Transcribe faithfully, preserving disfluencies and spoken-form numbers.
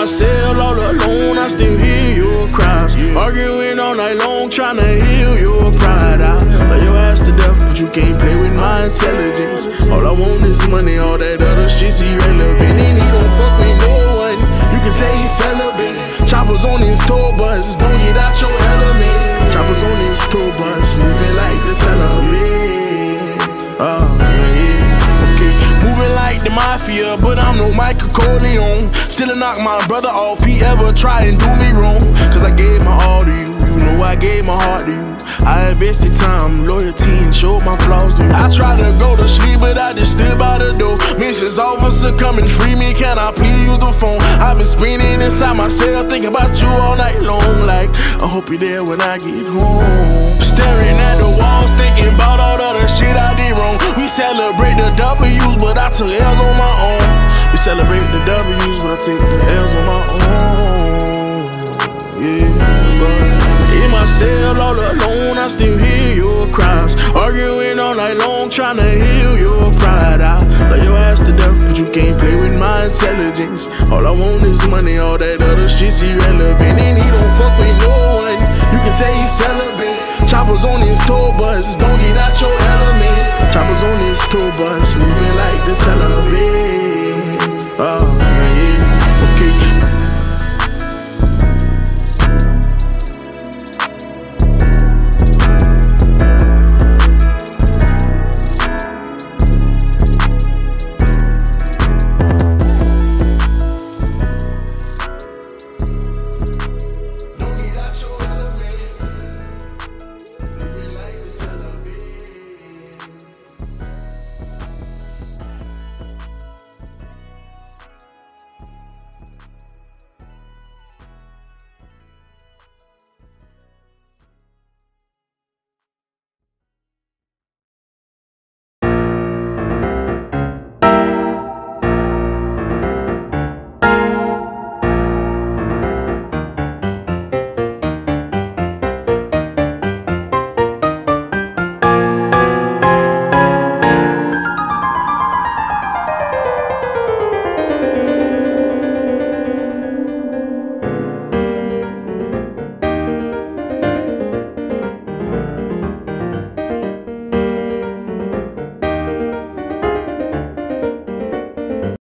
my cell all alone, I still hear your cries. Arguing all night long, trying to heal your pride. I love your ass to death, but you can't play with my intelligence. All I want is money, all that other shit's irrelevant. And he don't fuck with no one, you can say he's celibate. Choppers on his tour bus, don't get out your element. Choppers on his tour bus, moving like the celibate. Uh, yeah, okay. Moving like the Mafia, but I'm no Michael Corleone. Still knock my brother off, he ever try and do me wrong. Cause I gave my all to you, you know I gave my heart to you. I invested time, loyalty, and showed my flaws to you. I tried to go to sleep, but I just stood by the door. Missions officer, come and free me, can I please use the phone? I've been spinning inside myself, thinking about you all night long. Like, I hope you're there when I get home. Staring at the walls, thinking about all the other shit I did wrong. We celebrate the W's, but I took L's on my own. We celebrate the W's, but I take the L's on my own. Yeah, but in my cell all alone, I still hear your cries. Arguing all night long, trying to heal your pride. I love your ass to death, but you can't play with my intelligence. All I want is money, all that other shit's irrelevant. And he don't fuck with no one, you can say he's celibate. Choppers on his tour bus, don't get out your element. Choppers on his tour bus, moving like the celibate.